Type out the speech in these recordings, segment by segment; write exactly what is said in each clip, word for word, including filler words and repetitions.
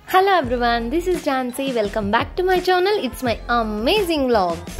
Hello everyone, this is Jansi. Welcome back to my channel. It's my amazing vlogs.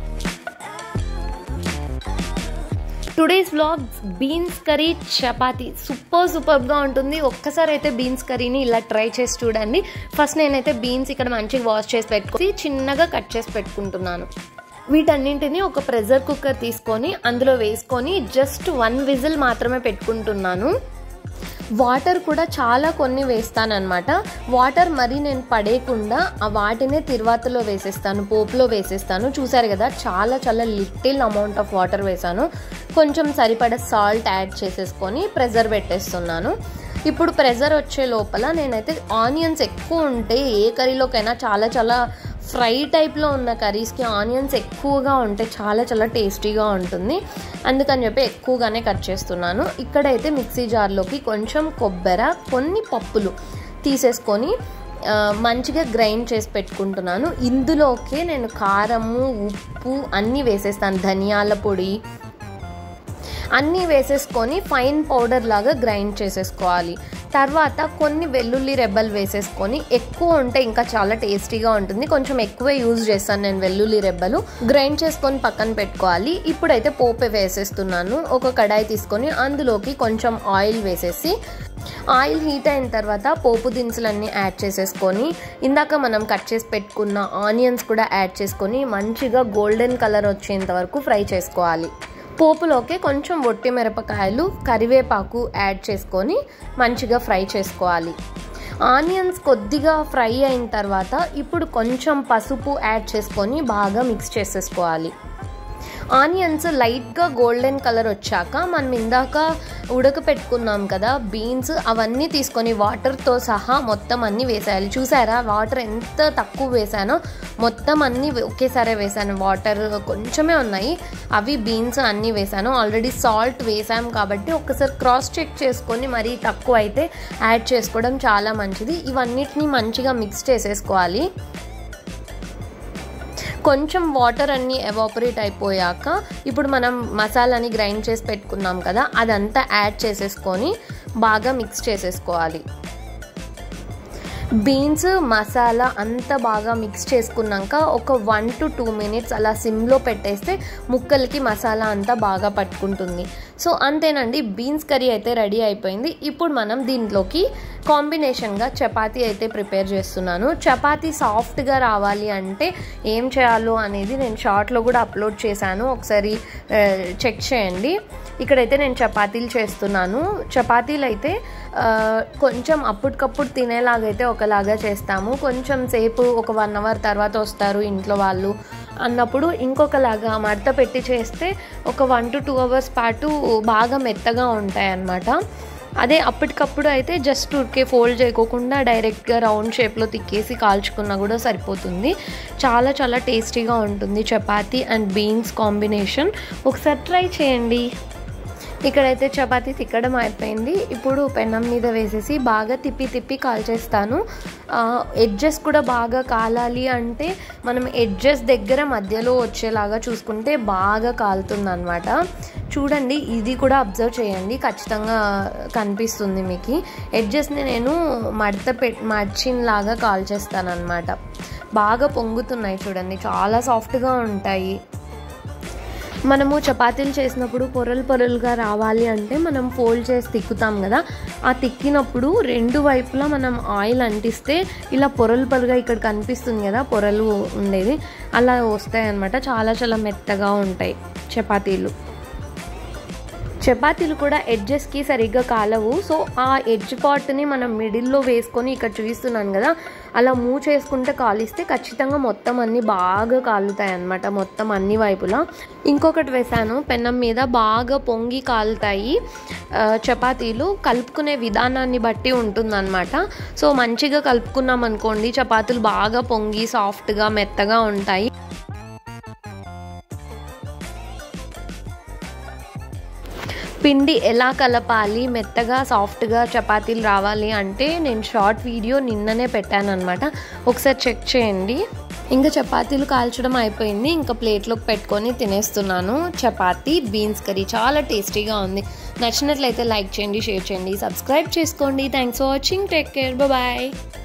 Today's vlogs beans curry chapati super super ga untundi. ఒక్కసారి అయితే beans curry ని ఇలా try చేసి చూడండి. First నేనైతే beans ఇక్కడ మంచిగా wash చేసి పెట్టుకొని చిన్నగా కట్ చేసి పెట్టుకుంటున్నాను. వీటన్నింటిని ఒక ప్రెషర్ కుక్కర్ తీసుకొని అందులో వేసుకొని జస్ట్ వన్ విజిల్ మాత్రమే పెట్టుకుంటున్నాను. వాటర్ కూడా చాలా కొన్ని వేస్తాను అన్నమాట. వాటర్ మరి నేను పడేయకుండా ఆ వాటినే తిరువాతలో వేసేస్తాను, పోపులో వేసేస్తాను. చూసారు కదా, చాలా చాలా లిటిల్ అమౌంట్ ఆఫ్ వాటర్ వేసాను. కొంచెం సరిపడా సాల్ట్ యాడ్ చేసేసుకొని ప్రెషర్ పెట్టేస్తున్నాను. ఇప్పుడు ప్రెషర్ వచ్చే లోపల నేనైతే ఆనియన్స్ ఎక్కువ ఉంటే ఏ కర్రీలోకైనా చాలా చాలా ఫ్రై టైప్లో ఉన్న కర్రీస్కి ఆనియన్స్ ఎక్కువగా ఉంటే చాలా చాలా టేస్టీగా ఉంటుంది. అందుకని చెప్పి ఎక్కువగానే కట్ చేస్తున్నాను. ఇక్కడైతే మిక్సీ జార్లోకి కొంచెం కొబ్బరి, కొన్ని పప్పులు తీసేసుకొని మంచిగా గ్రైండ్ చేసి పెట్టుకుంటున్నాను. ఇందులోకే నేను కారము, ఉప్పు అన్నీ వేసేస్తాను, ధనియాల పొడి అన్నీ వేసేసుకొని ఫైన్ పౌడర్ లాగా గ్రైండ్ చేసేసుకోవాలి. తర్వాత కొన్ని వెల్లుల్లి రెబ్బలు వేసేసుకొని, ఎక్కువ ఉంటే ఇంకా చాలా టేస్టీగా ఉంటుంది, కొంచెం ఎక్కువే యూజ్ చేస్తాను నేను వెల్లుల్లి రెబ్బలు. గ్రైండ్ చేసుకొని పక్కన పెట్టుకోవాలి. ఇప్పుడైతే పోపు వేసేస్తున్నాను. ఒక కడాయి తీసుకొని అందులోకి కొంచెం ఆయిల్ వేసేసి, ఆయిల్ హీట్ అయిన తర్వాత పోపు దినుసులన్నీ యాడ్ చేసేసుకొని ఇందాక మనం కట్ చేసి పెట్టుకున్న ఆనియన్స్ కూడా యాడ్ చేసుకొని మంచిగా గోల్డెన్ కలర్ వచ్చేంత వరకు ఫ్రై చేసుకోవాలి. పోపులోకి కొంచెం ఒట్టి మిరపకాయలు, కరివేపాకు యాడ్ చేసుకొని మంచిగా ఫ్రై చేసుకోవాలి. ఆనియన్స్ కొద్దిగా ఫ్రై అయిన తర్వాత ఇప్పుడు కొంచెం పసుపు యాడ్ చేసుకొని బాగా మిక్స్ చేసేసుకోవాలి. ఆనియన్స్ లైట్గా గోల్డెన్ కలర్ వచ్చాక మనం ఇందాక ఉడకపెట్టుకున్నాం కదా బీన్స్, అవన్నీ తీసుకొని వాటర్తో సహా మొత్తం అన్నీ వేసేయాలి. చూసారా, వాటర్ ఎంత తక్కువ వేసానో, మొత్తం అన్నీ ఒకేసారి వేసాను. వాటర్ కొంచెమే ఉన్నాయి, అవి బీన్స్ అన్నీ వేసాను. ఆల్రెడీ సాల్ట్ వేసాం కాబట్టి ఒకసారి క్రాస్ చెక్ చేసుకొని మరీ తక్కువ అయితే యాడ్ చేసుకోవడం చాలా మంచిది. ఇవన్నిటిని మంచిగా మిక్స్ చేసేసుకోవాలి. కొంచెం వాటర్ అన్నీ ఎవాపరేట్ అయిపోయాక ఇప్పుడు మనం మసాలాని గ్రైండ్ చేసి పెట్టుకున్నాం కదా, అదంతా యాడ్ చేసేసుకొని బాగా మిక్స్ చేసేసుకోవాలి. బీన్స్ మసాలా అంతా బాగా మిక్స్ చేసుకున్నాక ఒక వన్ టు టూ మినిట్స్ అలా సిమ్లో పెట్టేస్తే ముక్కలకి మసాలా అంతా బాగా పట్టుకుంటుంది. సో అంతేనండి, బీన్స్ కర్రీ అయితే రెడీ అయిపోయింది. ఇప్పుడు మనం దీంట్లోకి కాంబినేషన్గా చపాతీ అయితే ప్రిపేర్ చేస్తున్నాను. చపాతీ సాఫ్ట్గా రావాలి అంటే ఏం చేయాలో అనేది నేను షార్ట్లో కూడా అప్లోడ్ చేశాను, ఒకసారి చెక్ చేయండి. ఇక్కడైతే నేను చపాతీలు చేస్తున్నాను. చపాతీలు అయితే కొంచెం అప్పటికప్పుడు తినేలాగైతే ఒకలాగా చేస్తాము, కొంచెం సేపు ఒక వన్ అవర్ తర్వాత వస్తారు ఇంట్లో వాళ్ళు అన్నప్పుడు ఇంకొకలాగా మడత పెట్టి చేస్తే ఒక వన్ టు టూ అవర్స్ పాటు బాగా మెత్తగా ఉంటాయి అన్నమాట. అదే అప్పటికప్పుడు అయితే జస్ట్ ఉరికే ఫోల్డ్ చేయకోకుండా డైరెక్ట్గా రౌండ్ షేప్లో తిక్కేసి కాల్చుకున్నా కూడా సరిపోతుంది. చాలా చాలా టేస్టీగా ఉంటుంది చపాతీ అండ్ బీన్స్ కాంబినేషన్. ఒకసారి ట్రై చేయండి. ఇక్కడైతే చపాతీ తిక్కడం అయిపోయింది. ఇప్పుడు పెనం మీద వేసేసి బాగా తిప్పి తిప్పి కాల్చేస్తాను. ఎడ్జెస్ కూడా బాగా కాలాలి అంటే మనం ఎడ్జెస్ దగ్గర మధ్యలో వచ్చేలాగా చూసుకుంటే బాగా కాలుతుంది అనమాట. చూడండి, ఇది కూడా అబ్జర్వ్ చేయండి, ఖచ్చితంగా కనిపిస్తుంది మీకు. ఎడ్జెస్ని నేను మడత పె మర్చిన్లాగా కాల్చేస్తాను అనమాట. బాగా పొంగుతున్నాయి చూడండి, చాలా సాఫ్ట్గా ఉంటాయి. మనము చపాతీలు చేసినప్పుడు పొరలు పొరలుగా రావాలి అంటే మనం ఫోల్డ్ చేసి తిక్కుతాం కదా, ఆ తిక్కినప్పుడు రెండు వైపులా మనం ఆయిల్ అంటిస్తే ఇలా పొరలు పొరలుగా ఇక్కడ కనిపిస్తుంది కదా పొరలు ఉండేది, అలా వస్తాయి అన్నమాట. చాలా చాలా మెత్తగా ఉంటాయి చపాతీలు. చపాతీలు కూడా ఎడ్జెస్కి సరిగ్గా కాలవు. సో ఆ ఎడ్జ్ పార్ట్ని మనం మిడిల్లో వేసుకొని ఇక్కడ చూపిస్తున్నాను కదా, అలా మూవ్ చేసుకుంటే కాలిస్తే ఖచ్చితంగా మొత్తం అన్నీ బాగా కాలుతాయి అన్నమాట, మొత్తం అన్ని వైపులా. ఇంకొకటి వేసాను పెనం మీద, బాగా పొంగి కాలుతాయి చపాతీలు. కలుపుకునే విధానాన్ని బట్టి ఉంటుందన్నమాట. సో మంచిగా కలుపుకున్నాం అనుకోండి, చపాతీలు బాగా పొంగి సాఫ్ట్గా మెత్తగా ఉంటాయి. పిండి ఎలా కలపాలి మెత్తగా సాఫ్ట్గా చపాతీలు రావాలి అంటే నేను షార్ట్ వీడియో నిన్ననే పెట్టాను అనమాట, ఒకసారి చెక్ చేయండి. ఇంకా చపాతీలు కాల్చడం అయిపోయింది, ఇంకా ప్లేట్లోకి పెట్టుకొని తినేస్తున్నాను. చపాతీ బీన్స్ కర్రీ చాలా టేస్టీగా ఉంది. నచ్చినట్లయితే లైక్ చేయండి, షేర్ చేయండి, సబ్స్క్రైబ్ చేసుకోండి. Thanks for watching. Take care, bye.